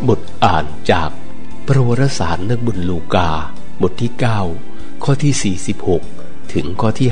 บทอ่านจากพระวรสารนักบุญลูกาบทที่9ข้อที่46ถึงข้อที่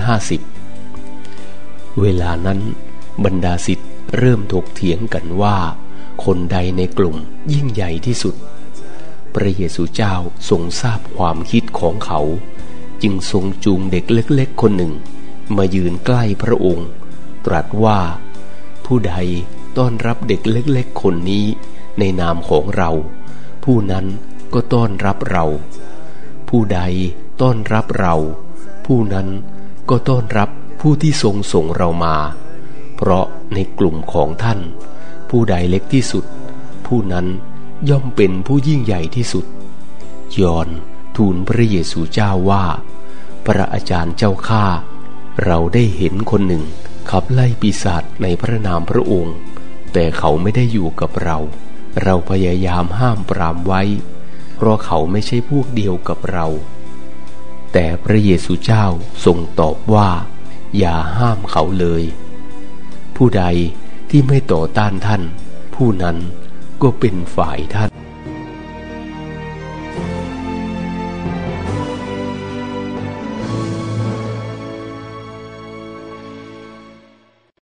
50เวลานั้นบรรดาศิษย์เริ่มถกเถียงกันว่าคนใดในกลุ่มยิ่งใหญ่ที่สุดพระเยซูเจ้าทรงทราบความคิดของเขาจึงทรงจูงเด็กเล็กๆคนหนึ่งมายืนใกล้พระองค์ตรัสว่าผู้ใดต้อนรับเด็กเล็กๆคนนี้ในนามของเราผู้นั้นก็ต้อนรับเราผู้ใดต้อนรับเราผู้นั้นก็ต้อนรับผู้ที่ทรงส่งเรามาเพราะในกลุ่มของท่านผู้ใดเล็กที่สุดผู้นั้นย่อมเป็นผู้ยิ่งใหญ่ที่สุดยอห์นทูลพระเยซูเจ้าว่าพระอาจารย์เจ้าข้าเราได้เห็นคนหนึ่งขับไล่ปีศาจในพระนามพระองค์แต่เขาไม่ได้อยู่กับเราพยายามห้ามปรามไว้เพราะเขาไม่ใช่พวกเดียวกับเราแต่พระเยซูเจ้าทรงตอบว่าอย่าห้ามเขาเลยผู้ใดที่ไม่ต่อต้านท่านผู้นั้นก็เป็นฝ่ายท่าน